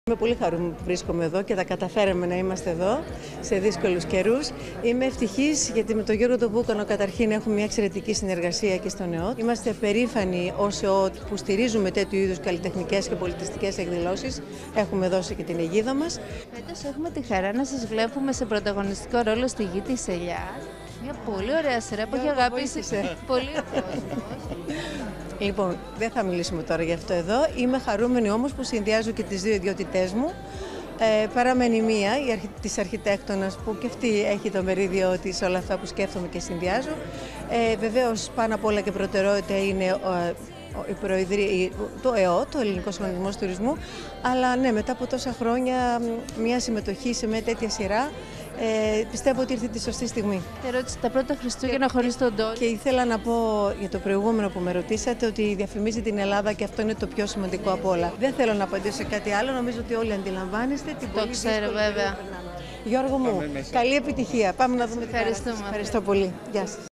Είμαι πολύ χαρούμενη που βρίσκομαι εδώ και τα καταφέραμε να είμαστε εδώ σε δύσκολους καιρούς. Είμαι ευτυχής γιατί με τον Γιώργο τον Βούκανο καταρχήν έχουμε μια εξαιρετική συνεργασία και στον ΕΟΤ. Είμαστε περήφανοι ως ΕΟΤ που στηρίζουμε τέτοιου είδους καλλιτεχνικές και πολιτιστικές εκδηλώσεις. Έχουμε δώσει και την αιγίδα μας. Φέτος έχουμε τη χαρά να σας βλέπουμε σε πρωταγωνιστικό ρόλο στη Γη της Ελιάς. Μια πολύ ωραία σειρά που έχει αγάπησει πολύ ο κόσμος. Λοιπόν, δεν θα μιλήσουμε τώρα γι' αυτό εδώ. Είμαι χαρούμενη όμως που συνδυάζω και τις δύο ιδιότητές μου. Παραμένει μία, της αρχιτέκτονας, που και αυτή έχει το μερίδιο της όλα αυτά που σκέφτομαι και συνδυάζω. Βεβαίως, πάνω απ' όλα και προτεραιότητα είναι το ΕΟΤ, το Ελληνικός Οργανισμός Τουρισμού. Αλλά ναι, μετά από τόσα χρόνια, μια συμμετοχή σε μια τέτοια σειρά, πιστεύω ότι ήρθε τη σωστή στιγμή. Ερώτηση, τα πρώτα Χριστούγεννα χωρίς τον Ντόνι. Και ήθελα να πω για το προηγούμενο που με ρωτήσατε ότι διαφημίζει την Ελλάδα και αυτό είναι το πιο σημαντικό από όλα. Δεν θέλω να απαντήσω σε κάτι άλλο, νομίζω ότι όλοι αντιλαμβάνεστε την πολύ δύσκολη βέβαια. Γιώργο μου, καλή επιτυχία. Πάμε να δούμε. Ευχαριστούμε. Ευχαριστώ πολύ. Γεια σας.